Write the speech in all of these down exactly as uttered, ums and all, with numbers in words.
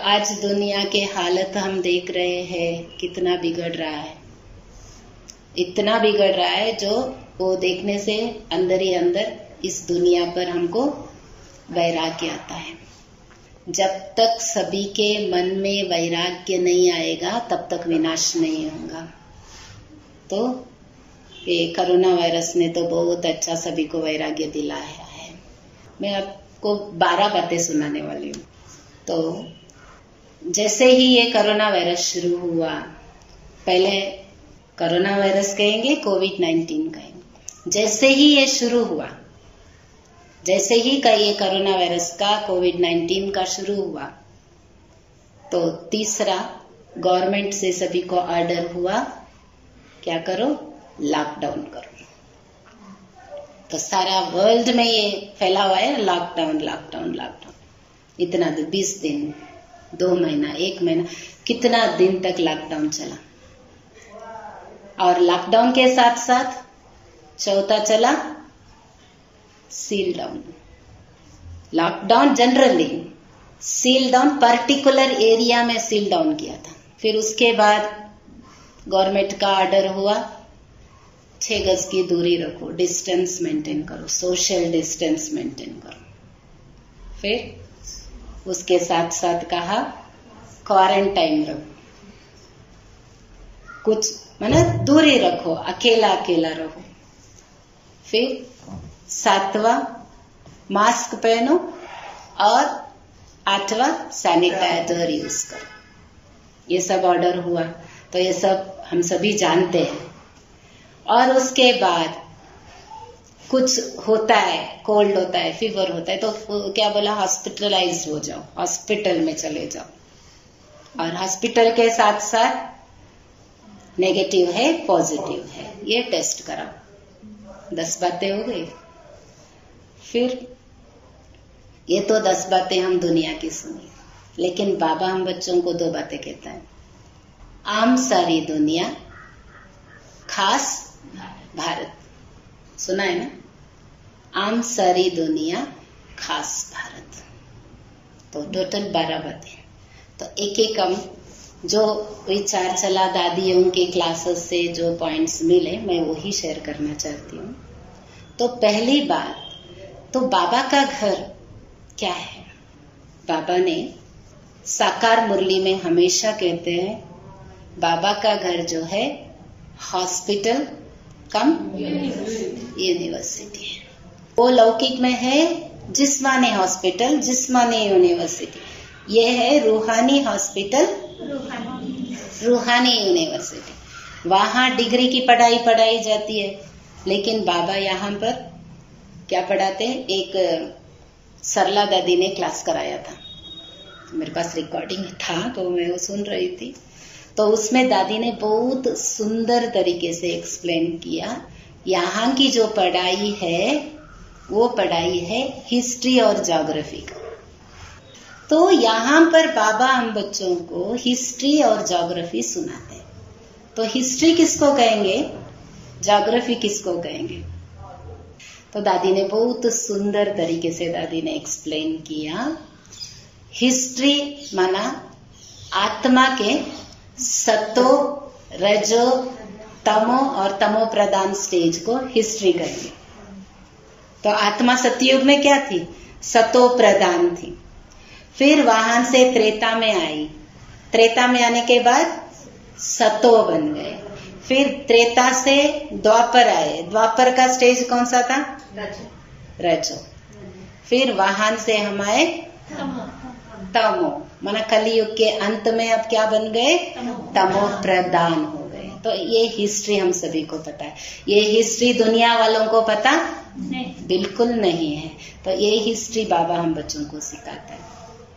आज दुनिया के हालत हम देख रहे हैं कितना बिगड़ रहा है, इतना बिगड़ रहा है जो वो देखने से अंदर ही अंदर इस दुनिया पर हमको वैराग्य आता है। जब तक सभी के मन में वैराग्य नहीं आएगा तब तक विनाश नहीं होगा। तो ये कोरोना वायरस ने तो बहुत अच्छा सभी को वैराग्य दिलाया है। मैं आपको बारह बातें सुनाने वाली हूँ। तो जैसे ही ये कोरोना वायरस शुरू हुआ, पहले कोरोना वायरस कहेंगे, कोविड नाइन्टीन कहेंगे। जैसे ही ये शुरू हुआ, जैसे ही का ये कोरोना वायरस का कोविड नाइन्टीन का शुरू हुआ, तो तीसरा गवर्नमेंट से सभी को ऑर्डर हुआ, क्या करो, लॉकडाउन करो। तो सारा वर्ल्ड में ये फैला हुआ है, लॉकडाउन लॉकडाउन लॉकडाउन। इतना बीस दिन, दो महीना, एक महीना, कितना दिन तक लॉकडाउन चला। और लॉकडाउन के साथ साथ चौथा चला seal down. Lockdown generally, seal down particular area में सील डाउन किया था। फिर उसके बाद गवर्नमेंट का ऑर्डर हुआ, छह गज की दूरी रखो, डिस्टेंस मेंटेन करो, सोशल डिस्टेंस मेंटेन करो। फिर उसके साथ साथ कहा क्वारंटाइन रखो, कुछ माने दूरी रखो, अकेला अकेला रहो। फिर सातवां मास्क पहनो और आठवां सैनिटाइजर यूज करो। ये सब ऑर्डर हुआ, तो ये सब हम सभी जानते हैं। और उसके बाद कुछ होता है, कोल्ड होता है, फीवर होता है, तो क्या बोला, हॉस्पिटलाइज हो जाओ, हॉस्पिटल में चले जाओ। और हॉस्पिटल के साथ साथ नेगेटिव है, पॉजिटिव है, ये टेस्ट कराओ। दस बातें हो गई। फिर ये तो दस बातें हम दुनिया की सुनी, लेकिन बाबा हम बच्चों को दो बातें कहता है। आम सारी दुनिया, खास भारत। सुना है ना? आम सारी दुनिया, खास भारत। तो टोटल बारह बातें। तो एक एक हम जो विचार चला दादियों के क्लासेस से जो पॉइंट्स मिले, मैं वही शेयर करना चाहती हूँ। तो पहली बात, तो बाबा का घर क्या है? बाबा ने साकार मुरली में हमेशा कहते हैं, बाबा का घर जो है हॉस्पिटल कम यूनिवर्सिटी है। वो लौकिक में है जिस्मानी हॉस्पिटल, जिस्मानी यूनिवर्सिटी। ये है रूहानी हॉस्पिटल, रूहानी यूनिवर्सिटी। वहां डिग्री की पढ़ाई पढ़ाई जाती है, लेकिन बाबा यहाँ पर क्या पढ़ाते हैं? एक सरला दादी ने क्लास कराया था, मेरे पास रिकॉर्डिंग था तो मैं वो सुन रही थी। तो उसमें दादी ने बहुत सुंदर तरीके से एक्सप्लेन किया, यहाँ की जो पढ़ाई है वो पढ़ाई है हिस्ट्री और ज्योग्राफी का। तो यहाँ पर बाबा हम बच्चों को हिस्ट्री और ज्योग्राफी सुनाते हैं। तो हिस्ट्री किसको कहेंगे, ज्योग्राफी किसको कहेंगे? तो दादी ने बहुत सुंदर तरीके से दादी ने एक्सप्लेन किया। हिस्ट्री माना आत्मा के सतो, रजो, तमो और तमो प्रधान स्टेज को हिस्ट्री कहेंगे। तो आत्मा सतयुग में क्या थी? सतो प्रधान थी। फिर वहां से त्रेता में आई, त्रेता में आने के बाद सतो बन गए। फिर त्रेता से द्वापर आए, द्वापर का स्टेज कौन सा था? रजो, रजो। फिर वहां से हम आए तमो, माना कलयुग के अंत में अब क्या बन गए? तमो प्रधान हो गए। तो ये हिस्ट्री हम सभी को पता है। ये हिस्ट्री दुनिया वालों को पता नहीं, बिल्कुल नहीं है। तो ये हिस्ट्री बाबा हम बच्चों को सिखाता है।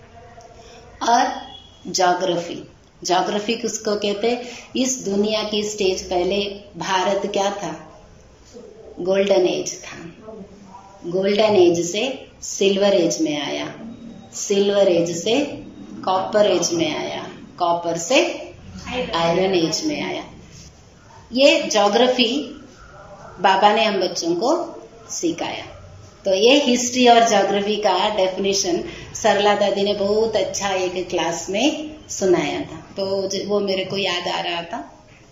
और ज्योग्राफी, ज्योग्राफी किसको कहते हैं? इस दुनिया की स्टेज, पहले भारत क्या था? गोल्डन एज था। गोल्डन एज से सिल्वर एज में आया, सिल्वर एज से कॉपर एज में आया, कॉपर से आयरन एज में आया। ये ज्योग्राफी बाबा ने हम बच्चों को सिखाया। तो ये हिस्ट्री और ज्योग्राफी का डेफिनेशन सरला दादी ने बहुत अच्छा एक क्लास में सुनाया था, तो वो मेरे को याद आ रहा था।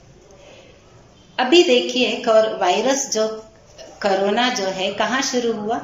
अभी देखिए वायरस जो कोरोना जो है कहाँ शुरू हुआ?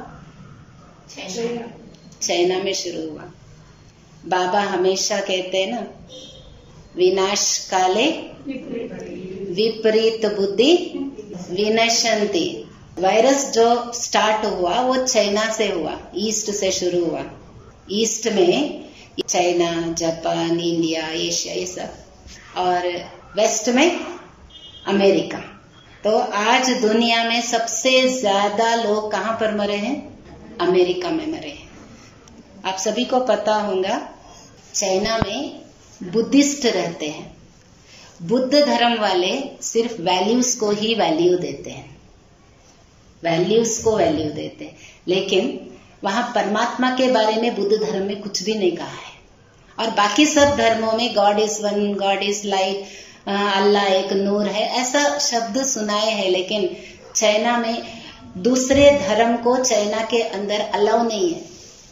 चाइना में शुरू हुआ। बाबा हमेशा कहते हैं ना, विनाश काले विपरीत बुद्धि विनशंति। वायरस जो स्टार्ट हुआ वो चाइना से हुआ, ईस्ट से शुरू हुआ। ईस्ट में चाइना, जापान, इंडिया, एशिया ये सब, और वेस्ट में अमेरिका। तो आज दुनिया में सबसे ज्यादा लोग कहाँ पर मरे हैं? अमेरिका में मरे हैं। आप सभी को पता होगा चाइना में बुद्धिस्ट रहते हैं। बुद्ध धर्म वाले सिर्फ वैल्यूज को ही वैल्यू देते हैं, वैल्यूज को वैल्यू देते हैं, लेकिन वहां परमात्मा के बारे में बुद्ध धर्म में कुछ भी नहीं कहा है। और बाकी सब धर्मों में God is one, God is light, Allah एक नूर है, ऐसा शब्द सुनाए हैं, लेकिन चाइना में दूसरे धर्म को चाइना के अंदर अलाउ नहीं है।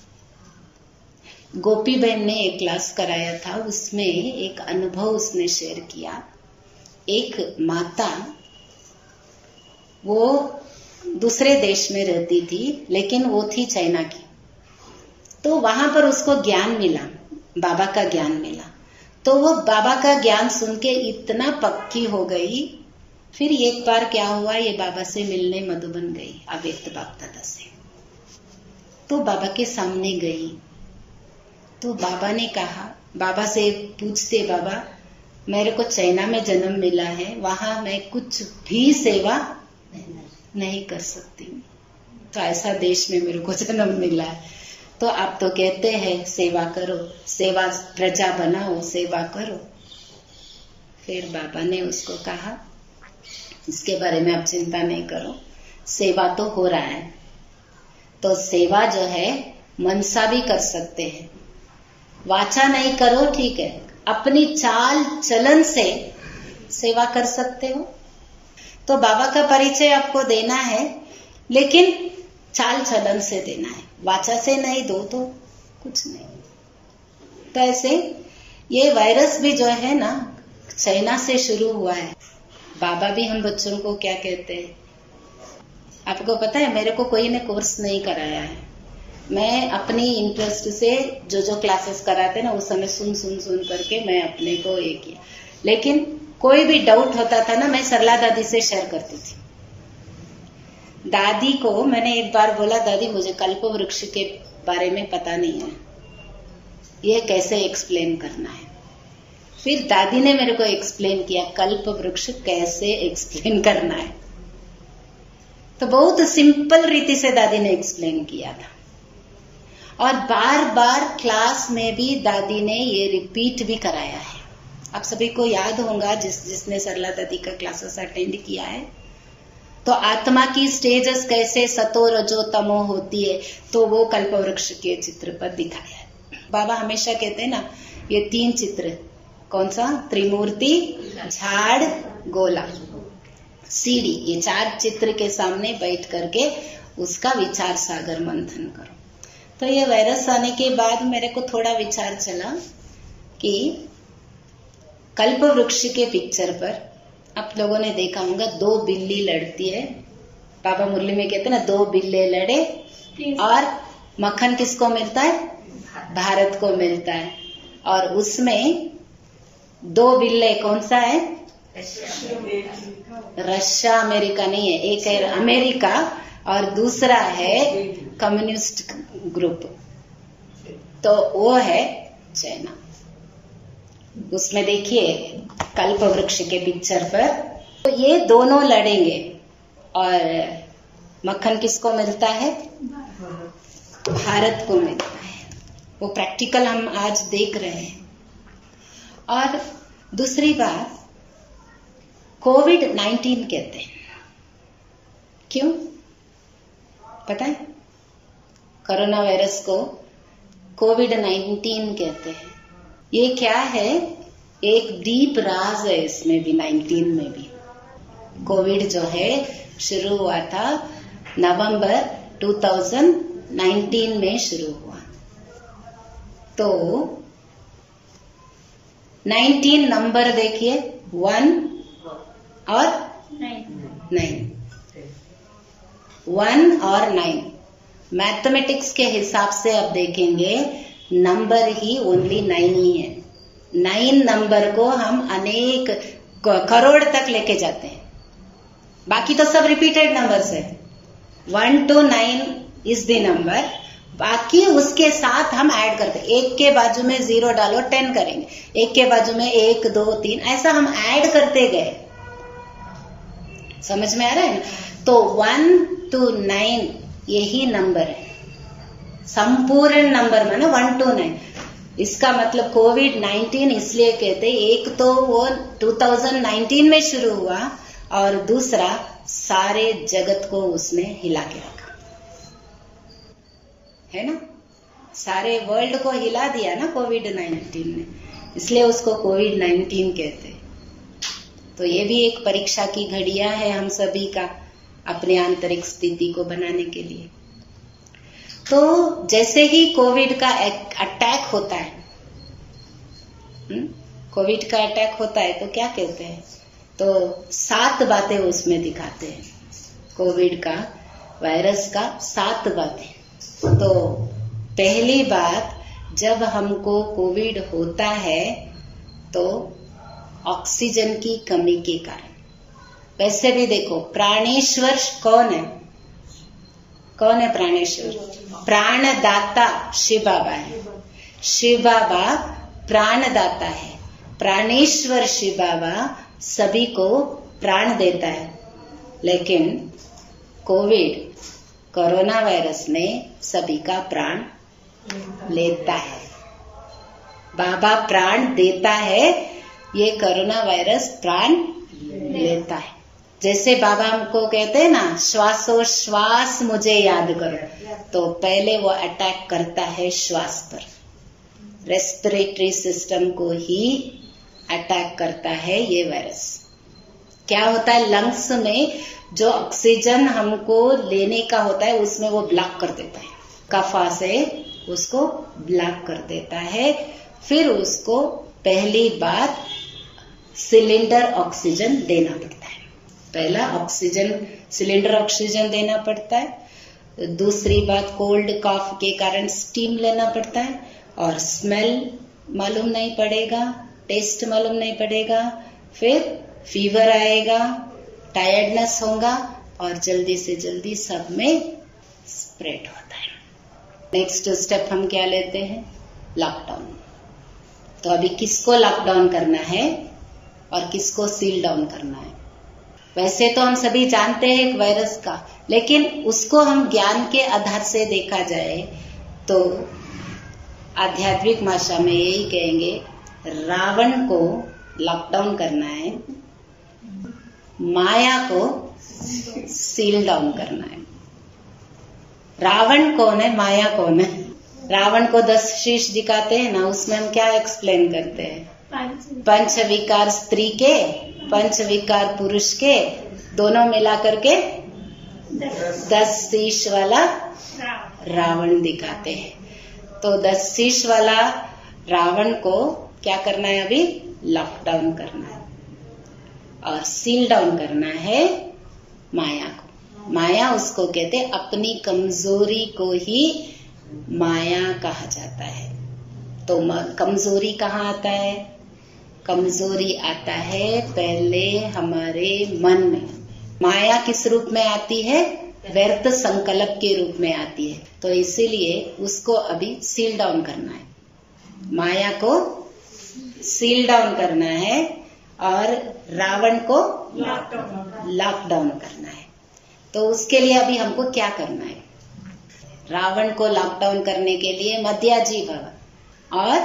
गोपी बहन ने एक क्लास कराया था, उसमें एक अनुभव उसने शेयर किया। एक माता वो दूसरे देश में रहती थी, लेकिन वो थी चाइना की। तो वहां पर उसको ज्ञान मिला, बाबा का ज्ञान मिला। तो वो बाबा का ज्ञान सुन के इतना पक्की हो गई। फिर एक बार क्या हुआ, ये बाबा से मिलने मधुबन गई, अव्यक्त बाप दादा से। तो बाबा के सामने गई, तो बाबा ने कहा, बाबा से पूछते, बाबा मेरे को चाइना में जन्म मिला है, वहां मैं कुछ भी सेवा नहीं कर सकती, तो ऐसा देश में मेरे को जन्म मिला है, तो आप तो कहते हैं सेवा करो, सेवा प्रजा बनाओ, सेवा करो। फिर बाबा ने उसको कहा, इसके बारे में आप चिंता नहीं करो, सेवा तो हो रहा है, तो सेवा जो है मनसा भी कर सकते हैं, वाचा नहीं करो, ठीक है, अपनी चाल चलन से सेवा कर सकते हो। तो बाबा का परिचय आपको देना है, लेकिन चाल चलन से देना है, वाचा से नहीं दो तो कुछ नहीं। तो ऐसे ये वायरस भी जो है ना चाइना से शुरू हुआ है। बाबा भी हम बच्चों को क्या कहते हैं, आपको पता है, मेरे को कोई ने कोर्स नहीं कराया है, मैं अपनी इंटरेस्ट से जो जो क्लासेस कराते ना उस समय सुन सुन सुन करके मैं अपने को ये किया। लेकिन कोई भी डाउट होता था ना, मैं सरला दादी से शेयर करती थी। दादी को मैंने एक बार बोला, दादी मुझे कल्प वृक्ष के बारे में पता नहीं है, ये कैसे एक्सप्लेन करना है। फिर दादी ने मेरे को एक्सप्लेन किया कल्प वृक्ष कैसे एक्सप्लेन करना है। तो बहुत सिंपल रीति से दादी ने एक्सप्लेन किया था, और बार बार क्लास में भी दादी ने ये रिपीट भी कराया है। आप सभी को याद होगा जिस जिसने सरला दादी का क्लासेस अटेंड किया है, तो आत्मा की स्टेजेस कैसे सतो रजो तमो होती है, तो वो कल्प वृक्ष के चित्र पर दिखाया है। बाबा हमेशा कहते हैं ना, ये तीन चित्र, कौन सा, त्रिमूर्ति, झाड़, गोला, सीढ़ी, ये चार चित्र के सामने बैठ करके उसका विचार सागर मंथन करो। तो ये वायरस आने के बाद मेरे को थोड़ा विचार चला कि कल्प वृक्ष के पिक्चर पर आप लोगों ने देखा होगा, दो बिल्ली लड़ती है। बाबा मुरली में कहते हैं ना, दो बिल्ले लड़े और मक्खन किसको मिलता है, भारत को मिलता है। और उसमें दो बिल्ले कौन सा है, रशिया अमेरिका नहीं है, एक है अमेरिका और दूसरा है कम्युनिस्ट ग्रुप, तो वो है चाइना। उसमें देखिए कल्प वृक्ष के पिक्चर पर, तो ये दोनों लड़ेंगे और मक्खन किसको मिलता है, भारत को मिलता है। वो प्रैक्टिकल हम आज देख रहे हैं। और दूसरी बात, कोविड नाइन्टीन कहते हैं, क्यों पता है? कोरोना वायरस को कोविड नाइन्टीन कहते हैं। ये क्या है, एक डीप राज है इसमें भी, नाइन्टीन में भी। कोविड जो है शुरू हुआ था नवंबर दो हज़ार उन्नीस में शुरू हुआ। तो उन्नीस नंबर देखिए, वन और नाइन, वन और नाइन। मैथमेटिक्स के हिसाब से अब देखेंगे नंबर ही ओनली नाइन ही है। नाइन नंबर को हम अनेक करोड़ तक लेके जाते हैं, बाकी तो सब रिपीटेड नंबर्स है। One two nine is the number, बाकी उसके साथ हम ऐड करते हैं। एक के बाजू में जीरो डालो, टेन करेंगे, एक के बाजू में एक दो तीन, ऐसा हम ऐड करते गए। समझ में आ रहा है ना? तो वन टू नाइन यही नंबर है, संपूर्ण नंबर माना वन टू नाइन। इसका मतलब कोविड नाइन्टीन इसलिए कहते हैं, एक तो वो दो हज़ार उन्नीस में शुरू हुआ और दूसरा सारे जगत को उसने हिला के रखा, है ना? सारे वर्ल्ड को हिला दिया ना कोविड नाइन्टीन ने, इसलिए उसको कोविड नाइन्टीन कहते हैं। तो ये भी एक परीक्षा की घड़ियां है हम सभी का, अपने आंतरिक स्थिति को बनाने के लिए। तो जैसे ही कोविड का अटैक होता है, कोविड का अटैक होता है तो क्या कहते हैं? तो सात बातें उसमें दिखाते हैं, कोविड का वायरस का सात बातें। तो पहली बात, जब हमको कोविड होता है तो ऑक्सीजन की कमी के कारण, वैसे भी देखो प्राणेश्वर कौन है? कौन है प्राणेश्वर? प्राणदाता शिव बाबा है। शिव बाबा प्राणदाता है। प्राणेश्वर शिव बाबा सभी को प्राण देता है, लेकिन कोविड कोरोना वायरस में सभी का प्राण लेता है। बाबा प्राण देता है, ये कोरोना वायरस प्राण लेता है। जैसे बाबा हमको कहते हैं ना, श्वासोश्वास मुझे याद करो, तो पहले वो अटैक करता है श्वास पर, रेस्पिरेटरी सिस्टम को ही अटैक करता है ये वायरस। क्या होता है, लंग्स में जो ऑक्सीजन हमको लेने का होता है उसमें वो ब्लॉक कर देता है, कफा से उसको ब्लॉक कर देता है। फिर उसको पहली बार सिलेंडर ऑक्सीजन देना पड़ता है, पहला ऑक्सीजन सिलेंडर ऑक्सीजन देना पड़ता है। दूसरी बात, कोल्ड कॉफ के कारण स्टीम लेना पड़ता है, और स्मेल मालूम नहीं पड़ेगा, टेस्ट मालूम नहीं पड़ेगा, फिर फीवर आएगा, टायर्डनेस होगा, और जल्दी से जल्दी सब में स्प्रेड होता है। नेक्स्ट स्टेप हम क्या लेते हैं? लॉकडाउन। तो अभी किसको लॉकडाउन करना है और किसको सील डाउन करना है? वैसे तो हम सभी जानते हैं एक वायरस का, लेकिन उसको हम ज्ञान के आधार से देखा जाए तो आध्यात्मिक भाषा में यही कहेंगे, रावण को लॉकडाउन करना है, माया को सील डाउन करना है। रावण कौन है, माया कौन है? रावण को दस शीश दिखाते हैं ना, उसमें हम क्या एक्सप्लेन करते हैं? पंच विकार स्त्री के, पंच विकार पुरुष के, दोनों मिला करके दस शीश वाला रावण दिखाते हैं। तो दस शीश वाला रावण को क्या करना है? अभी लॉकडाउन करना है, और सील डाउन करना है माया को। माया उसको कहते हैं, अपनी कमजोरी को ही माया कहा जाता है। तो कमजोरी कहाँ आता है? कमजोरी आता है पहले हमारे मन में। माया किस रूप में आती है? व्यर्थ संकल्प के रूप में आती है। तो इसीलिए उसको अभी सील डाउन करना है, माया को सील डाउन करना है, और रावण को लॉकडाउन करना है। तो उसके लिए अभी हमको क्या करना है? रावण को लॉकडाउन करने के लिए मध्याजी भव, और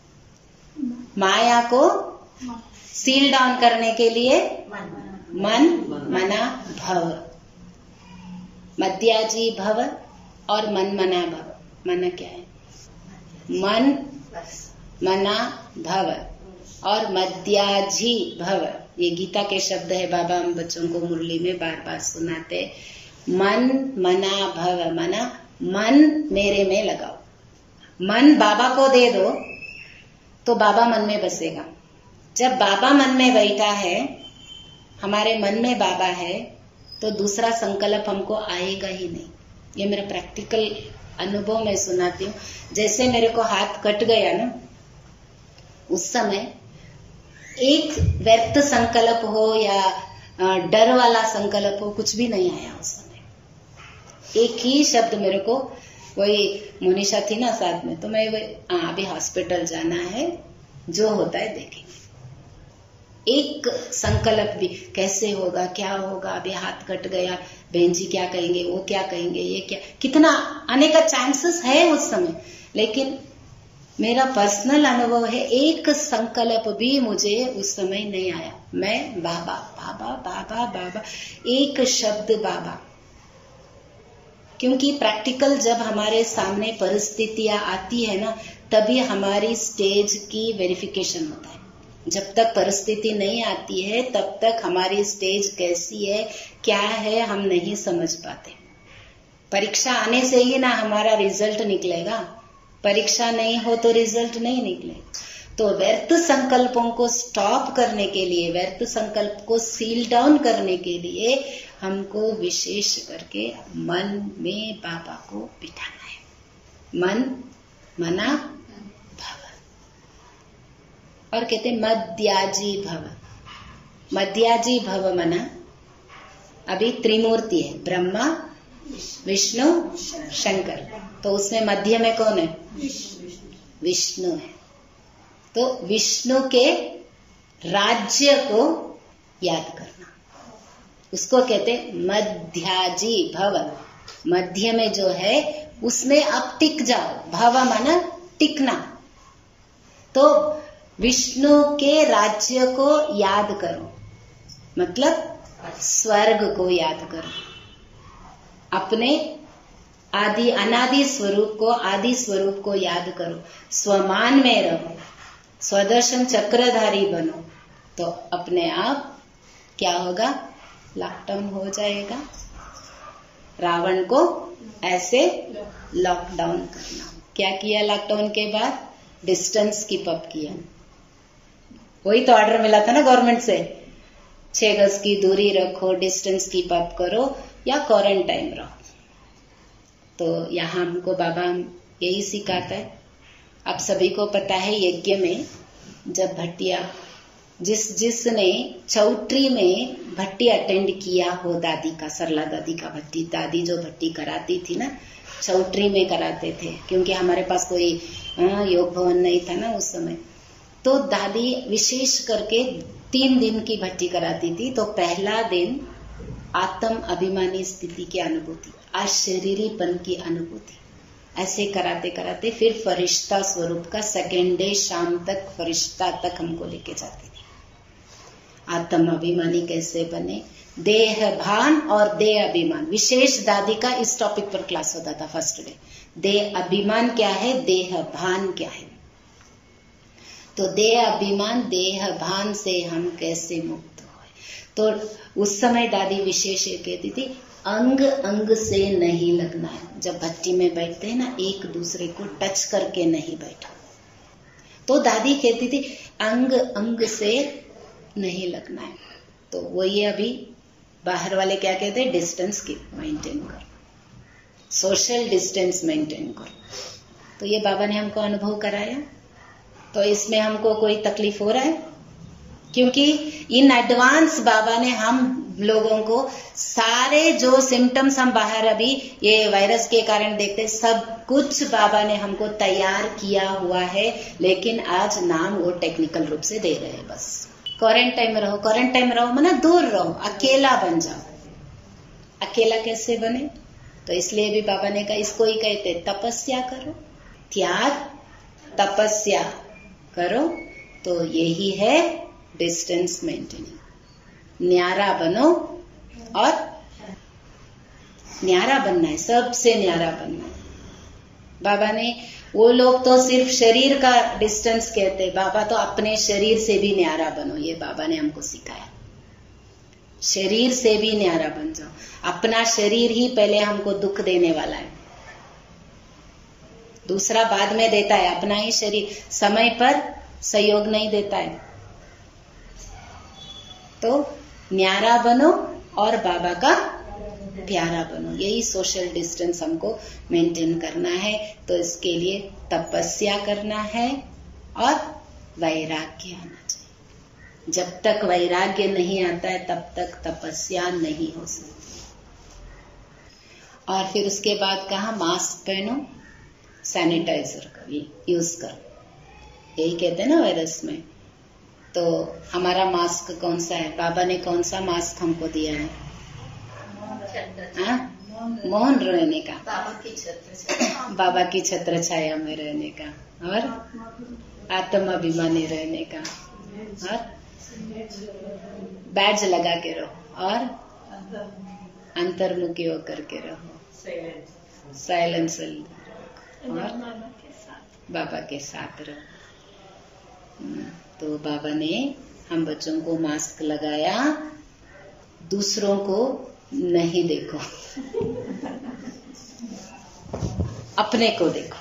माया को सील डाउन करने के लिए मन मना भव। मध्याजी भव और मन मना भव। मना क्या है? मन मना भव और मध्याजी भव, ये गीता के शब्द है। बाबा हम बच्चों को मुरली में बार बार सुनाते। मन मना भव, मना मन मेरे में लगाओ। मन बाबा को दे दो तो बाबा मन में बसेगा। जब बाबा मन में बैठा है, हमारे मन में बाबा है, तो दूसरा संकल्प हमको आएगा ही नहीं। ये मेरा प्रैक्टिकल अनुभव मैं सुनाती हूँ। जैसे मेरे को हाथ कट गया ना, उस समय एक व्यर्थ संकल्प हो या डर वाला संकल्प हो, कुछ भी नहीं आया उस समय। एक ही शब्द मेरे को, वही मोनिशा थी ना साथ में, तो मैं वही अभी हॉस्पिटल जाना है, जो होता है देखेंगे। एक संकल्प भी, कैसे होगा, क्या होगा, अभी हाथ कट गया, बहन जी क्या कहेंगे, वो क्या कहेंगे, ये क्या, कितना आने का चांसेस है उस समय। लेकिन मेरा पर्सनल अनुभव है, एक संकल्प भी मुझे उस समय नहीं आया। मैं बाबा बाबा बाबा बाबा, एक शब्द बाबा। क्योंकि प्रैक्टिकल जब हमारे सामने परिस्थितियां आती है ना, तभी हमारी स्टेज की वेरिफिकेशन होता है। जब तक परिस्थिति नहीं आती है, तब तक हमारी स्टेज कैसी है, क्या है, हम नहीं समझ पाते। परीक्षा आने से ही ना हमारा रिजल्ट निकलेगा। परीक्षा नहीं हो तो रिजल्ट नहीं निकलेगा। तो व्यर्थ संकल्पों को स्टॉप करने के लिए, व्यर्थ संकल्प को सील डाउन करने के लिए हमको विशेष करके मन में बाबा को बिठाना है। मन मना भव। और कहते मध्याजी भव। मध्याजी भव मना, अभी त्रिमूर्ति है, ब्रह्मा विष्णु शंकर, तो उसमें मध्य में कौन है? विष्णु है। तो विष्णु के राज्य को याद करना, उसको कहते मध्याजी भव। मध्य में जो है उसमें आप टिक जाओ। भव माना टिकना। तो विष्णु के राज्य को याद करो, मतलब स्वर्ग को याद करो। अपने आदि अनादि स्वरूप को, आदि स्वरूप को याद करो। स्वमान में रहो, स्वदर्शन चक्रधारी बनो, तो अपने आप क्या होगा? लॉकडाउन हो जाएगा। रावण को ऐसे लॉकडाउन करना। क्या किया लॉकडाउन के बाद? डिस्टेंस कीप अप किया। वही तो ऑर्डर मिला था ना गवर्नमेंट से, छह गज की दूरी रखो, डिस्टेंस कीप अप करो या क्वारंटाइन रहो। तो यहाँ हमको बाबा यही सिखाता है। आप सभी को पता है, यज्ञ में जब भट्टिया, जिस जिसने चौट्री में भट्टी अटेंड किया हो, दादी का, सरला दादी का भट्टी, दादी जो भट्टी कराती थी ना, चौट्री में कराते थे, क्योंकि हमारे पास कोई योग भवन नहीं था ना उस समय। तो दादी विशेष करके तीन दिन की भट्टी कराती थी। तो पहला दिन आत्म अभिमानी स्थिति की अनुभूति, अशरीरीपन की अनुभूति, ऐसे कराते कराते फिर फरिश्ता स्वरूप का सेकेंड डे शाम तक फरिश्ता तक हमको लेके जाती थी। आत्म अभिमानी कैसे बने, देह भान और देह अभिमान। विशेष दादी का इस टॉपिक पर क्लास होता था फर्स्ट डे। देह अभिमान क्या है, देह भान क्या है। तो देह अभिमान, देह भान से हम कैसे मुक्त हुए। तो उस समय दादी विशेष ये कहती थी, अंग अंग से नहीं लगना है। जब भट्टी में बैठते हैं ना, एक दूसरे को टच करके नहीं बैठो। तो दादी कहती थी अंग अंग से नहीं लगना है। तो वही अभी बाहर वाले क्या कहते हैं, डिस्टेंस की मेंटेन करो, सोशल डिस्टेंस मेंटेन करो। तो ये बाबा ने हमको अनुभव कराया। तो इसमें हमको कोई तकलीफ हो रहा है? क्योंकि इन एडवांस बाबा ने हम लोगों को सारे जो सिम्टम्स हम बाहर अभी ये वायरस के कारण देखते, सब कुछ बाबा ने हमको तैयार किया हुआ है। लेकिन आज नाम वो टेक्निकल रूप से दे रहे हैं बस। क्वारंटाइन में रहो, क्वारंटाइन में रहो माना दूर रहो, अकेला बन जाओ। अकेला कैसे बने? तो इसलिए भी बाबा ने कहा, इसको ही कहते तपस्या करो, त्याग तपस्या करो। तो यही है डिस्टेंस मेंटेनिंग। न्यारा बनो, और न्यारा बनना है, सबसे न्यारा बनना है। बाबा ने, वो लोग तो सिर्फ शरीर का डिस्टेंस कहते, बाबा तो अपने शरीर से भी न्यारा बनो, ये बाबा ने हमको सिखाया। शरीर से भी न्यारा बन जाओ। अपना शरीर ही पहले हमको दुख देने वाला है, दूसरा बाद में देता है। अपना ही शरीर समय पर सहयोग नहीं देता है। तो न्यारा बनो और बाबा का प्यारा बनो। यही सोशल डिस्टेंस हमको मेंटेन करना है। तो इसके लिए तपस्या करना है और वैराग्य आना चाहिए। जब तक वैराग्य नहीं आता है तब तक तपस्या नहीं हो सकती। और फिर उसके बाद कहा मास्क पहनो, सैनिटाइजर का यूज करो। यही कहते हैं ना वायरस में। तो हमारा मास्क कौन सा है? बाबा ने कौन सा मास्क हमको दिया है? हाँ? मौन रहने का, बाबा की छत्र बाबा की छत्र छाया में रहने का, और आत्माभिमानी रहने का, और बैज लगा के रहो, और अंतर्मुखी होकर के रहो, साइलेंस, और बाबा के साथ रहो। तो बाबा ने हम बच्चों को मास्क लगाया, दूसरों को नहीं देखो, अपने को देखो,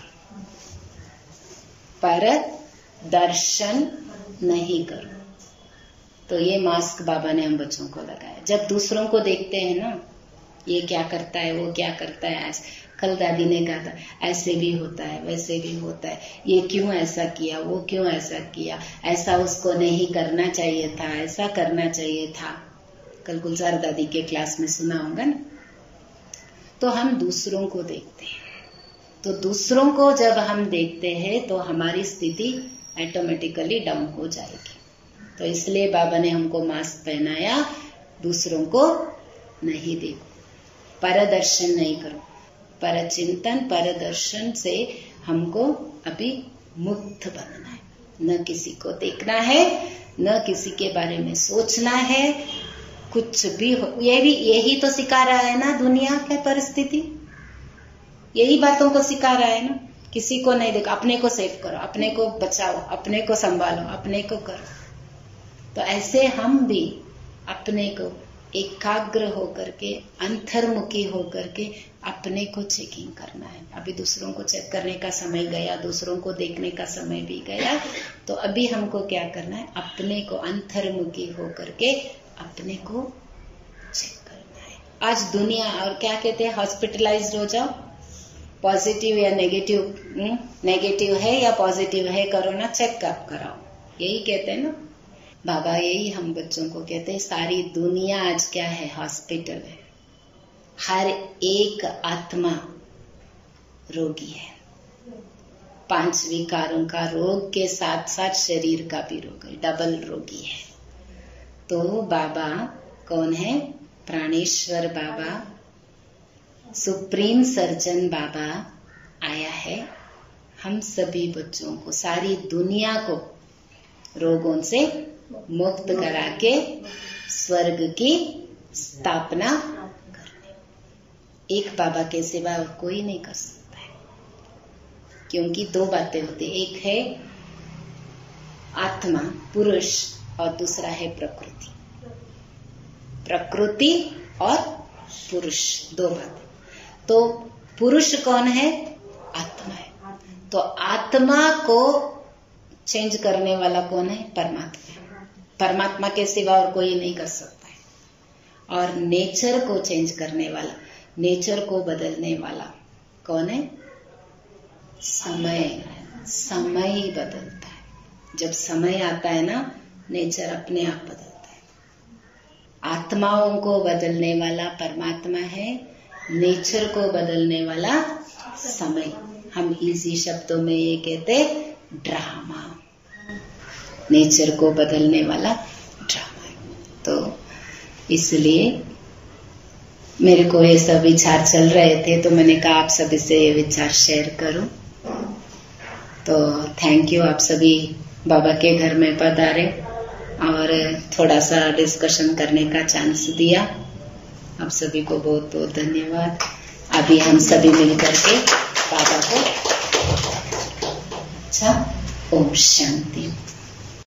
पर दर्शन नहीं करो। तो ये मास्क बाबा ने हम बच्चों को लगाया। जब दूसरों को देखते हैं ना, ये क्या करता है, वो क्या करता है, ऐसे कल दादी ने कहा था, ऐसे भी होता है, वैसे भी होता है, ये क्यों ऐसा किया, वो क्यों ऐसा किया, ऐसा उसको नहीं करना चाहिए था, ऐसा करना चाहिए था। कल गुलजार दादी के क्लास में सुना होगा ना। तो हम दूसरों को देखते हैं। तो दूसरों को जब हम देखते हैं तो हमारी स्थिति ऑटोमेटिकली डाउन हो जाएगी। तो इसलिए बाबा ने हमको मास्क पहनाया, दूसरों को नहीं देखो, परदर्शन नहीं करो। पर चिंतन, पर दर्शन से हमको अभी मुक्त बनना है। न किसी को देखना है, न किसी के बारे में सोचना है, कुछ भी हो। ये भी यही तो सिखा रहा है ना दुनिया की परिस्थिति, यही बातों को सिखा रहा है ना। किसी को नहीं देखो, अपने को सेव करो, अपने को बचाओ, अपने को संभालो, अपने को करो। तो ऐसे हम भी अपने को एकाग्र होकर के, अंतर्मुखी होकर के अपने को चेकिंग करना है। अभी दूसरों को चेक करने का समय गया, दूसरों को देखने का समय भी गया। तो अभी हमको क्या करना है? अपने को अंतर्मुखी होकर के अपने को चेक करना है। आज दुनिया और क्या कहते हैं, हॉस्पिटलाइज्ड हो जाओ, पॉजिटिव या नेगेटिव, नेगेटिव है या पॉजिटिव है, कोरोना चेकअप कराओ, यही कहते हैं ना बाबा। यही हम बच्चों को कहते हैं, सारी दुनिया आज क्या है? हॉस्पिटल है। हर एक आत्मा रोगी है। पांच विकारों का रोग के साथ साथ शरीर का भी रोग है, डबल रोगी है। तो बाबा कौन है? प्राणेश्वर बाबा, सुप्रीम सर्जन बाबा आया है हम सभी बच्चों को, सारी दुनिया को रोगों से मुक्त करा के स्वर्ग की स्थापना करने। एक बाबा के सिवा और कोई नहीं कर सकता है। क्योंकि दो बातें होती है, एक है आत्मा पुरुष और दूसरा है प्रकृति। प्रकृति और पुरुष, दो बातें। तो पुरुष कौन है? आत्मा है। तो आत्मा को चेंज करने वाला कौन है? परमात्मा। परमात्मा के सिवा और कोई नहीं कर सकता है। और नेचर को चेंज करने वाला, नेचर को बदलने वाला कौन है? समय। समय ही बदलता है। जब समय आता है ना, नेचर अपने आप बदलता है। आत्माओं को बदलने वाला परमात्मा है, नेचर को बदलने वाला समय। हम इजी शब्दों में ये कहते ड्रामा, नेचर को बदलने वाला ड्रामा है। तो इसलिए मेरे को ये सब विचार चल रहे थे, तो मैंने कहा आप सभी से ये विचार शेयर करूं। तो थैंक यू, आप सभी बाबा के घर में पधारे और थोड़ा सा डिस्कशन करने का चांस दिया। आप सभी को बहुत बहुत धन्यवाद। अभी हम सभी मिलकर के बाबा को अच्छा, ओम शांति।